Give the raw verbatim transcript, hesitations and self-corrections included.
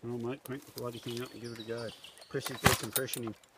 Oh mate, crank the bloody thing up and give it a go. Press his decompression in.